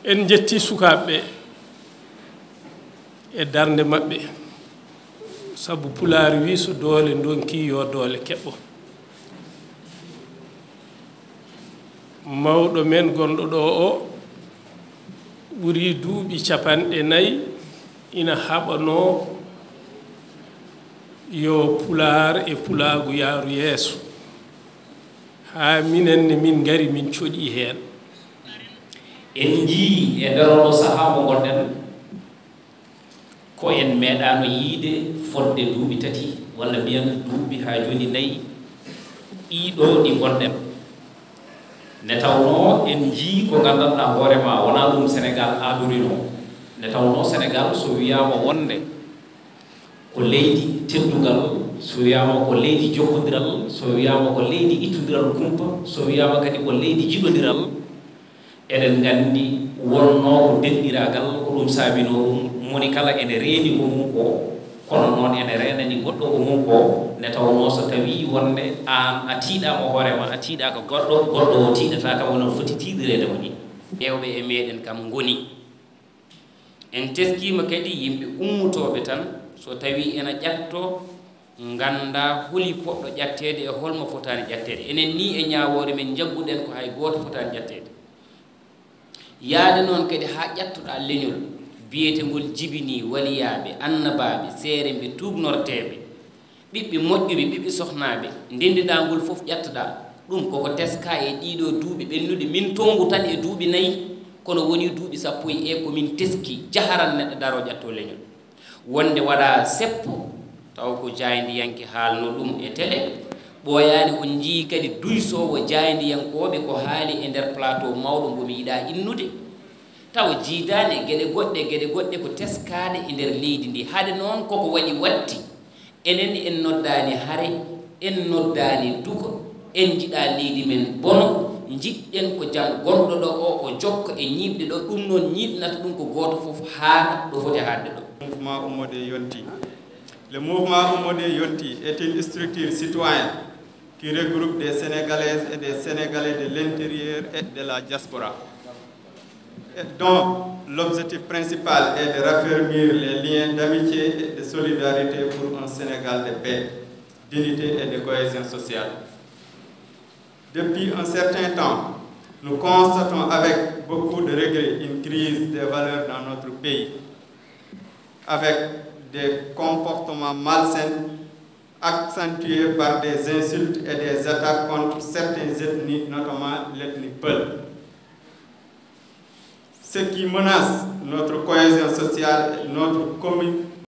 en jetti sukaɓe e darnde mabɓe sabu pulaar wi so doole donki yo doole keɓɓo mawɗo men gonɗo ɗo o ɓuri duuɓi 4 ina haɓano yo pulaar e pulaagu yaaru yeeso haa minenne min ngari min coɗi heen en jii e nderoɗo sahaa mo gonɗen ko en meeɗano yiide fodde duuɓi 3 walla mbiyan duuɓi haa joni 4 ɗiɗo ɗi gonɗen ne tawno en jii ko gandanɗa hoorema wona ɗum Sénégal aadorino ne tawno Sénégal so wiyama wonde ko leydi teddugal so wiyama ko leydi jokkodiral so wiyama ko leydi ittodiral kumpa so wiyama kadi ko leydi jiɗodiral eɗen gandi wonno ko denɗiragal ko ɗum saabino ɗum moni kala ene reeni ko mum ko kono noon ene renani goɗɗo ko mum ko ne tawno so tawi wonde an a tiiɗama hoorema a tiiɗaka goɗɗo o tiiɗataka wono foti tiiɗirede mo ni ƴewɓe e meɗen kam ngoni en teskima kadi yimɓe ummutoɓe tan so tawi ena ƴatto ganda holi poɗɗo ƴattede e holmo fotani ƴattede enen ni e ñawore men jagguɗen ko hay goto fotani ƴattede yaade noon kadi ha ƴattoɗa leñol biyetegol jibini waliyaɓe annabaɓe seere ɓe tubnorteɓe ɓiɓɓe moƴƴuɓe ɓiɓɓe sohnaɓe ndendidagol foof ƴattoɗa ɗum koko teska e ɗiɗo duuɓi ɓennuɗe min tongu tan e duuɓi 4 kono woni duuɓi 10 komin teski jaharan neɗɗo daro ƴatto leñol wonde waɗa seppo taw ko jaydiyanke haalno ɗum e télé ɓooyaani on jii kadi duysowo jaydiyankoɓe ko haali e nder plateau mawɗo mbomi yiɗa innude taw jiidani e geɗe goɗɗe ko teskade e nder leydi ndi hade noon koko waɗi watti enen en noddani hare en noddani duko en jiɗa leydi men bono jiɗɗen ko jam gonɗo ɗo o jokka e ñiɓde ɗo ɗum noon ñiɗnata ɗum ko goto fof haata ɗo foti haadde ɗo. Mouvement Ummode Yonti. Le mouvement Ummode Yonti est une structure citoyenne qui regroupe des Sénégalaises et des Sénégalais de l'intérieur et de la diaspora, et dont l'objectif principal est de raffermir les liens d'amitié et de solidarité pour un Sénégal de paix, d'unité et de cohésion sociale. Depuis un certain temps, nous constatons avec beaucoup de regret une crise des valeurs dans notre pays, avec des comportements malsains accentués par des insultes et des attaques contre certaines ethnies, notamment l'ethnie Peul. Ce qui menace notre cohésion sociale et notre communauté